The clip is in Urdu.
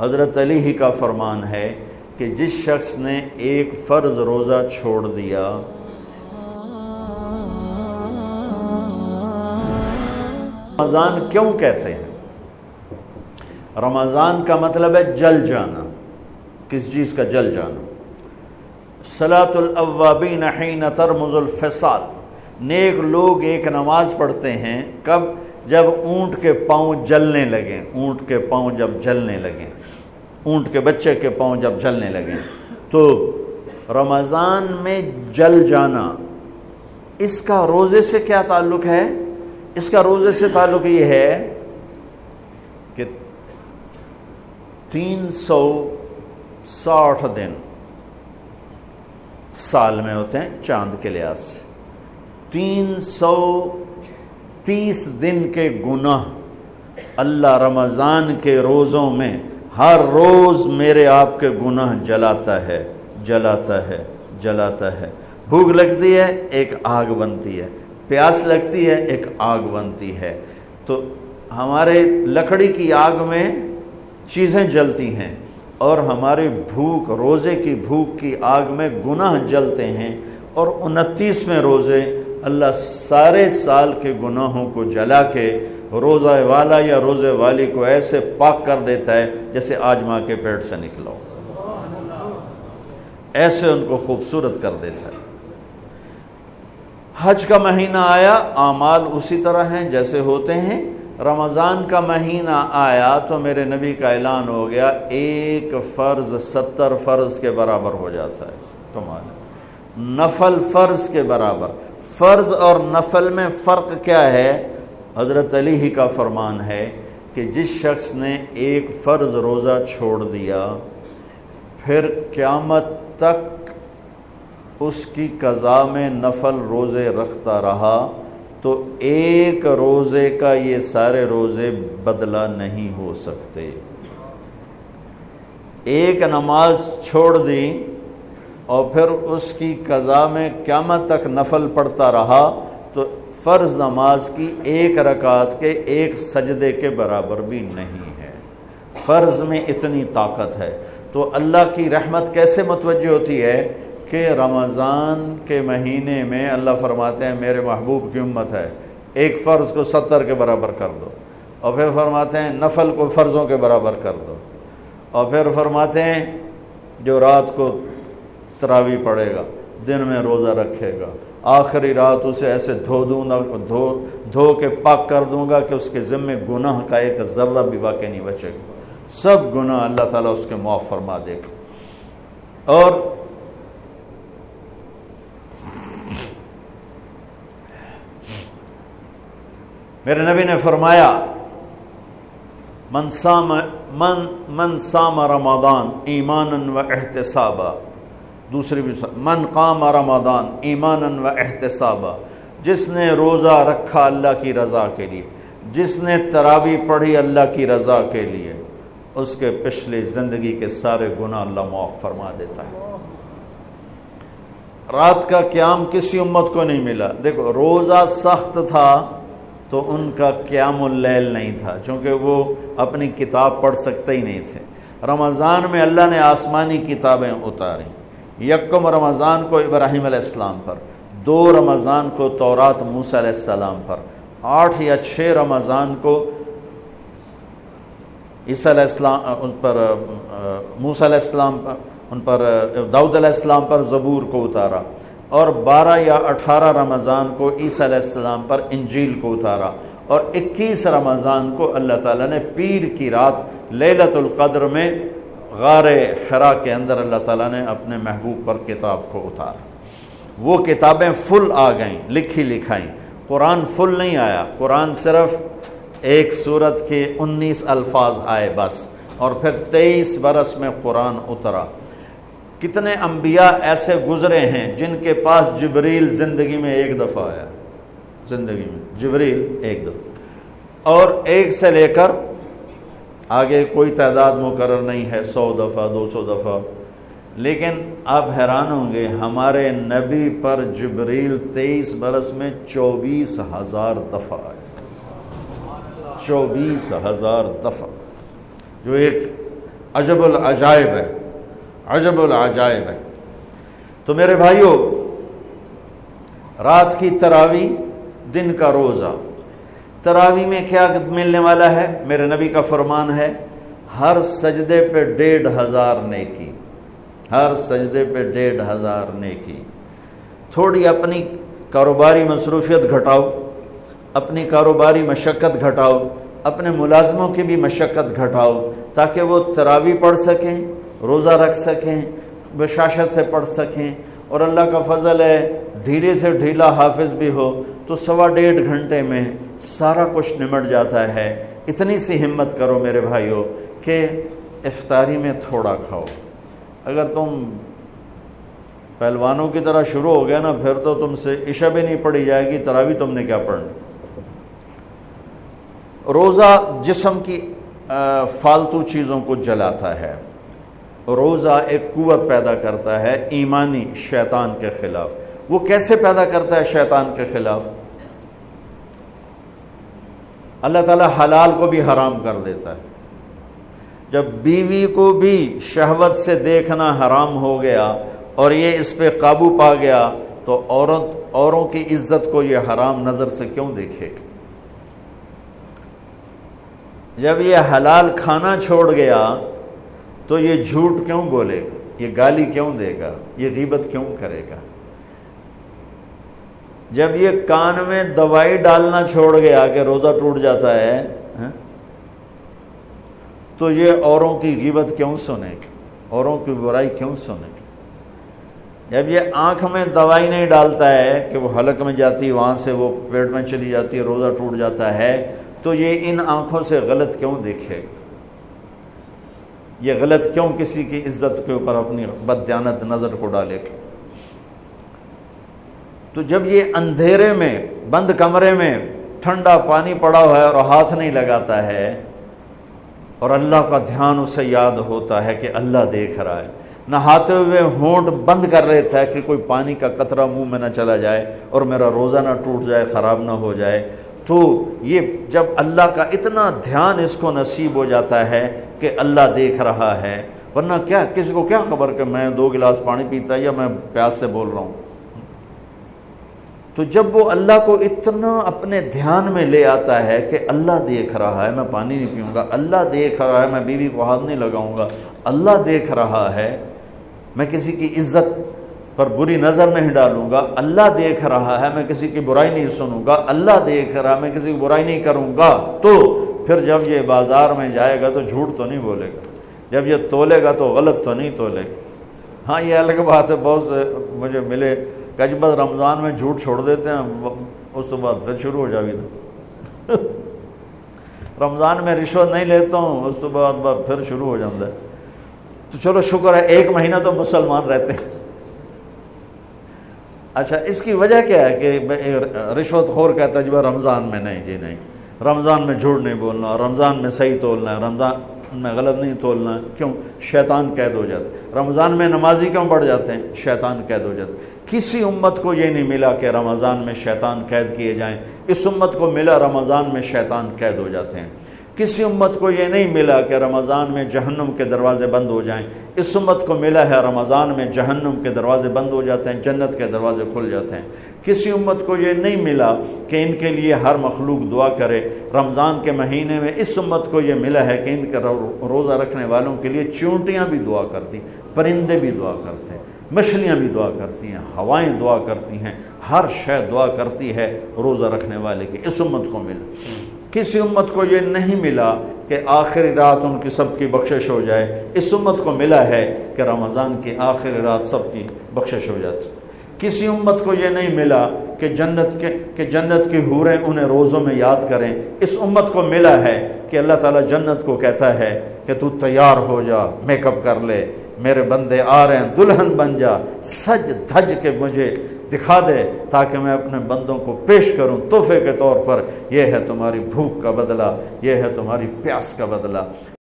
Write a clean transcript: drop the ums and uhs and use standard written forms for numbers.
حضرت علی ہی کا فرمان ہے کہ جس شخص نے ایک فرض روزہ چھوڑ دیا، رمضان کیوں کہتے ہیں؟ رمضان کا مطلب ہے جل جانا، کس چیز کا جل جانا؟ صلاۃ الاوابین حین ترمز الفصال، نیک لوگ ایک نماز پڑھتے ہیں کب؟ جب اونٹ کے پاؤں جلنے لگیں، اونٹ کے پاؤں جب جلنے لگیں، اونٹ کے بچے کے پاؤں جب جلنے لگیں، تو رمضان میں جل جانا، اس کا روزے سے کیا تعلق ہے؟ اس کا روزے سے تعلق یہ ہے کہ 360 دن سال میں ہوتے ہیں چاند کے لحاظ سے، 330 دن کے گناہ اللہ رمضان کے روزوں میں ہر روز میرے آپ کے گناہ جلاتا ہے، جلاتا ہے، جلاتا ہے۔ بھوک لگتی ہے ایک آگ بنتی ہے، پیاس لگتی ہے ایک آگ بنتی ہے، تو ہمارے لکڑی کی آگ میں چیزیں جلتی ہیں اور ہماری بھوک، روزے کی بھوک کی آگ میں گناہ جلتے ہیں، اور 29ویں روزے اللہ سارے سال کے گناہوں کو جلا کے روزہ والا یا روزے والی کو ایسے پاک کر دیتا ہے جیسے آج ماں کے پیٹ سے نکلا ہو، ایسے ان کو خوبصورت کر دیتا ہے۔ حج کا مہینہ آیا، اعمال اسی طرح ہیں جیسے ہوتے ہیں۔ رمضان کا مہینہ آیا تو میرے نبی کا اعلان ہو گیا، ایک فرض 70 فرض کے برابر ہو جاتا ہے، کمال ہے، نفل فرض کے برابر۔ فرض اور نفل میں فرق کیا ہے؟ حضرت علی ہی کا فرمان ہے کہ جس شخص نے ایک فرض روزہ چھوڑ دیا، پھر قیامت تک اس کی قضا میں نفل روزے رکھتا رہا، تو ایک روزے کا یہ سارے روزے بدلہ نہیں ہو سکتے۔ ایک نماز چھوڑ دی اور پھر اس کی قضا میں قیامت تک نفل پڑھتا رہا، تو فرض نماز کی ایک رکعت کے ایک سجدے کے برابر بھی نہیں ہے۔ فرض میں اتنی طاقت ہے، تو اللہ کی رحمت کیسے متوجہ ہوتی ہے کہ رمضان کے مہینے میں اللہ فرماتے ہیں میرے محبوب کی امت ہے، ایک فرض کو 70 کے برابر کر دو، اور پھر فرماتے ہیں نفل کو فرضوں کے برابر کر دو، اور پھر فرماتے ہیں جو رات کو تراویح پڑھے گا، دن میں روزہ رکھے گا، آخری رات اسے ایسے دھو کے پاک کر دوں گا کہ اس کے ذمے گناہ کا ایک ذرہ بھی باقی نہیں بچے گا، سب گناہ اللہ تعالیٰ اس کے معاف فرما دے گا۔ اور میرے نبی نے فرمایا من صام رمضان ایمانا و احتسابا، دوسری بھی من قام رمضان ایمانا و احتسابا، جس نے روزہ رکھا اللہ کی رضا کے لیے، جس نے تراویح پڑھی اللہ کی رضا کے لیے، اس کے پچھلی زندگی کے سارے گناہ اللہ معاف فرما دیتا ہے۔ رات کا قیام کسی امت کو نہیں ملا۔ دیکھو روزہ سخت تھا تو ان کا قیام اللیل نہیں تھا، چونکہ وہ اپنی کتاب پڑھ سکتے ہی نہیں تھے۔ رمضان میں اللہ نے آسمانی کتابیں اتاری، یکم رمضان کو ابراہیم علیہ السلام پر، 2 رمضان کو تورات موسیٰ علیہ السلام پر، 8 یا 6 رمضان کو عیسیٰ علیہ السلام ان پر، موسیٰ علیہ السلام پر، ان پر داؤد علیہ السلام پر زبور کو اتارا، اور 12 یا 18 رمضان کو عیسیٰ علیہ السلام پر انجیل کو اتارا، اور 21 رمضان کو اللہ تعالیٰ نے پیر کی رات لیلۃ القدر میں غار حرا کے اندر اللہ تعالیٰ نے اپنے محبوب پر کتاب کو اتارا۔ وہ کتابیں فل آ گئیں، لکھی لکھائیں۔ قرآن فل نہیں آیا، قرآن صرف ایک سورت کے 19 الفاظ آئے بس، اور پھر 23 برس میں قرآن اترا۔ کتنے انبیاء ایسے گزرے ہیں جن کے پاس جبریل زندگی میں ایک دفعہ آیا، زندگی میں جبریل ایک دفعہ، اور ایک سے لے کر آگے کوئی تعداد مقرر نہیں ہے، 100 دفعہ 200 دفعہ، لیکن آپ حیران ہوں گے ہمارے نبی پر جبریل 23 برس میں 24,000 دفعہ آئے، 24,000 دفعہ، جو ایک عجب العجائب ہے، عجب العجائب ہے۔ تو میرے بھائیوں، رات کی تراویح، دن کا روزہ، تراویح میں کیا ملنے والا ہے؟ میرے نبی کا فرمان ہے ہر سجدے پہ 1500 نیکی، ہر سجدے پہ 1500 نیکی۔ تھوڑی اپنی کاروباری مصروفیت گھٹاؤ، اپنی کاروباری مشقت گھٹاؤ، اپنے ملازموں کی بھی مشقت گھٹاؤ، تاکہ وہ تراویح پڑھ سکیں، روزہ رکھ سکیں، بشاشت سے پڑھ سکیں، اور اللہ کا فضل ہے ڈھیلے سے ڈھیلا حافظ بھی ہو تو 1.5 گھنٹے میں سارا کچھ نمٹ جاتا ہے۔ اتنی سی ہمت کرو میرے بھائیوں کہ افطاری میں تھوڑا کھاؤ۔ اگر تم پہلوانوں کی طرح شروع ہو گیا نا، پھر تو تم سے عشاء بھی نہیں پڑھی جائے گی، تراویح تم نے کیا پڑھنی۔ روزہ جسم کی فالتو چیزوں کو جلاتا ہے، روزہ ایک قوت پیدا کرتا ہے ایمانی شیطان کے خلاف۔ وہ کیسے پیدا کرتا ہے شیطان کے خلاف؟ اللہ تعالیٰ حلال کو بھی حرام کر دیتا ہے۔ جب بیوی کو بھی شہوت سے دیکھنا حرام ہو گیا اور یہ اس پہ قابو پا گیا تو اوروں کی عزت کو یہ حرام نظر سے کیوں دیکھے گا؟ جب یہ حلال کھانا چھوڑ گیا تو یہ جھوٹ کیوں بولے گا، یہ گالی کیوں دے گا، یہ غیبت کیوں کرے گا؟ جب یہ کان میں دوائی ڈالنا چھوڑ گیا کہ روزہ ٹوٹ جاتا ہے تو یہ اوروں کی غیبت کیوں سنے گا، اوروں کی برائی کیوں سنے گا؟ جب یہ آنکھ میں دوائی نہیں ڈالتا ہے کہ وہ حلق میں جاتی، وہاں سے وہ پیٹ میں چلی جاتی ہے، روزہ ٹوٹ جاتا ہے، تو یہ ان آنکھوں سے غلط کیوں دیکھے گا؟ یہ غلط کیوں کسی کی عزت کے اوپر اپنی بددیانت نظر کو ڈالے گا؟ تو جب یہ اندھیرے میں بند کمرے میں ٹھنڈا پانی پڑا ہوا ہے اور ہاتھ نہیں لگاتا ہے اور اللہ کا دھیان اسے یاد ہوتا ہے کہ اللہ دیکھ رہا ہے، نہاتے ہوئے ہونٹ بند کر لیتا ہے کہ کوئی پانی کا قطرہ منہ میں نہ چلا جائے اور میرا روزہ نہ ٹوٹ جائے، خراب نہ ہو جائے، تو یہ جب اللہ کا اتنا دھیان اس کو نصیب ہو جاتا ہے کہ اللہ دیکھ رہا ہے، ورنہ کیا کسی کو کیا خبر کہ میں 2 گلاس پانی پیتا یا میں پیاس سے بول رہا ہوں۔ تو جب وہ اللہ کو اتنا اپنے دھیان میں لے آتا ہے کہ اللہ دیکھ رہا ہے، میں پانی نہیں پیوں گا، اللہ دیکھ رہا ہے، میں بیوی کو ہاتھ نہیں لگاؤں گا، اللہ دیکھ رہا ہے، میں کسی کی عزت پر بری نظر نہیں ڈالوں گا، اللہ دیکھ رہا ہے، میں کسی کی برائی نہیں سنوں گا، اللہ دیکھ رہا ہے، میں کسی کی برائی نہیں کروں گا، تو پھر جب یہ بازار میں جائے گا تو جھوٹ تو نہیں بولے گا، جب یہ تولے گا تو غلط تو نہیں تولے گا۔ ہاں یہ الگ بات ہے، بہت سے مجھے ملے کہ جب بس رمضان میں جھوٹ چھوڑ دیتے ہیں، اس کے بعد پھر شروع ہو جاوی تھا رمضان میں رشوت نہیں لیتا ہوں، اس کے بعد پھر شروع ہو جاتا ہے۔ تو چلو شکر ہے 1 مہینہ تو مسلمان رہتے ہیں۔ اچھا اس کی وجہ کیا ہے کہ رشوت خور کہتا ہے جی رمضان میں نہیں، جی نہیں، رمضان میں جھوٹ نہیں بولنا، رمضان میں صحیح تولنا ہے، رمضان میں غلط نہیں تولنا ہے۔ کیوں؟ شیطان قید ہو جاتا ہے۔ رمضان میں نمازی کیوں بڑھ جاتے ہیں؟ شیطان قید ہو جاتا ہے۔ کسی امت کو یہ نہیں ملا کہ رمضان میں شیطان قید کیے جائیں، اس امت کو ملا رمضان میں شیطان قید ہو جاتے ہیں۔ کسی امت کو یہ نہیں ملا کہ رمضان میں جہنم کے دروازے بند ہو جائیں، اس امت کو ملا ہے رمضان میں جہنم کے دروازے بند ہو جاتے ہیں، جنت کے دروازے کھل جاتے ہیں۔ کسی امت کو یہ نہیں ملا کہ ان کے لیے ہر مخلوق دعا کرے، رمضان کے مہینے میں اس امت کو یہ ملا ہے کہ ان کے روزہ رکھنے والوں کے لیے چونٹیاں بھی دعا کرتی، پرندے بھی دعا کرتے ہیں، مچھلیاں بھی دعا کرتی ہیں، ہوائیں دعا کرتی ہیں، ہر شے دعا کرتی ہے روزہ رکھنے والے کی۔ اس امت کو ملا۔ کسی امت کو یہ نہیں ملا کہ آخری رات ان کی سب کی بخشش ہو جائے، اس امت کو ملا ہے کہ رمضان کی آخری رات سب کی بخشش ہو جاتی۔ کسی امت کو یہ نہیں ملا کہ جنت کی حوریں انہیں روزوں میں یاد کریں، اس امت کو ملا ہے کہ اللہ تعالیٰ جنت کو کہتا ہے کہ تو تیار ہو جا، میک اپ کر لے، میرے بندے آ رہے ہیں، دلہن بن جا، سج دھج کے مجھے دکھا دے تاکہ میں اپنے بندوں کو پیش کروں تحفے کے طور پر۔ یہ ہے تمہاری بھوک کا بدلہ، یہ ہے تمہاری پیاس کا بدلہ۔